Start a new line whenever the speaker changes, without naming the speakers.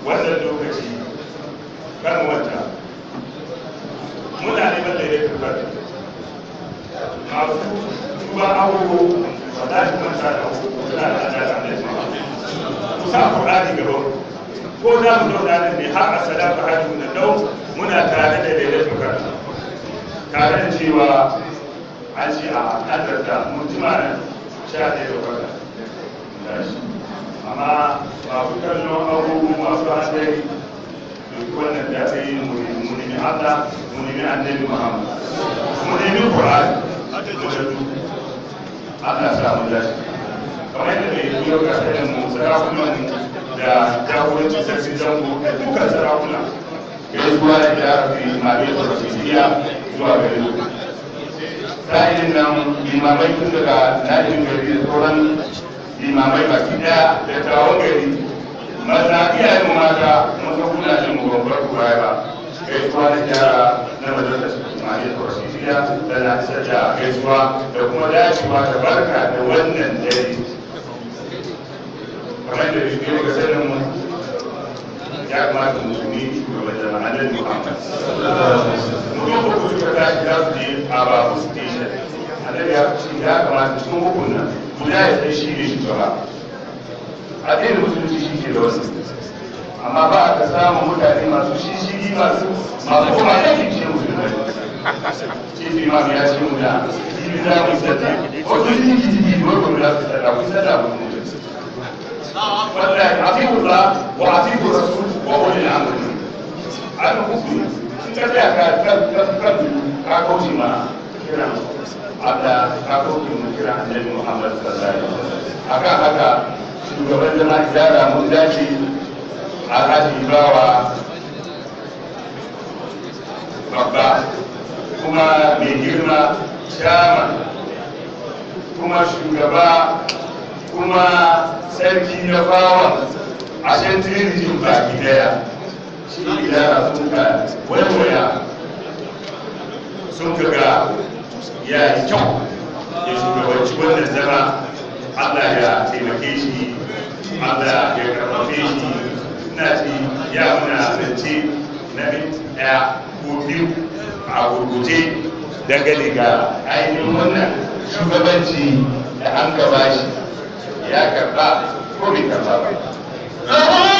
wannan lokaci kan wata muna neman da ya turbar masu tuba abubuwa ba za su manta da suna da alaƙa da su kusa ƙur'ani gaba ko za mu zauna nan ne har a sadaka hajji da dau muna tare da daidaitun karta tare da cewa an ce a ƙadarta mutuma nan sha ɗaya da kwata amma masu kallon abubuwa masu hadari duk wannan da aka yi mu nemi Allah mu nemi annabi Muhammad mu nemi Qur'ani mu da duk Allah sa mu dace kamar yadda mai biyo ga sanin mu sarakunan da jagoranci sarki zango da dukkan sarakuna gaisuwa da jarabi mabe da rasidiya zuwa gare su sa'ilin nan limamai tun daga najin gari da sauran limamai baki daya da tawon gari maza iyayen mata masu kuna jin mu babbar kuwa ba gaisuwa da jara na majalisar mabe da rasidiya da na isa da gaisuwa da kuma dacewa da barka da wannan dare kamar da biyu ga sanin mu ya kamata musulmi shugaban jama'a annabi Muhammad mutum uku suka tashi za su je a babu station annabi ya ce ya kamata cikin hukun nan guda ya sai shi ne shugaba addinin musulunci shi ke da wasu amma ba a ka samun mutane masu shishigi masu kuma yankin ce musulmai ce fi ma ya ce mu da yi za mu sadda wasu jiki jiki wani za su sadda ku sadda mu wallahi atiku Allah wa atiku Rasul wa ulil amri an hukumi in ka tsaya ka kauce ma kiran Allah ka kauce ma kiran Annabi Muhammad sallallahu alaihi wasallam akan haka shugaban jama'a idara mun dace alhaji bawa babba kuma mai girma chairman kuma shugaba kuma sarki na bawa a shantirin rijin baki daya shi idara sun ka waiwaya sun ka ga ya yi kyau ya shugabanci wannan zama Allah ya taimake shi Allah ya karfafe shi ina ce ya muna zance na ɗaya ko biyu a gurguje dangane ga ainihin wannan shugabanci da an gaba shi ya karba ko bai karba ba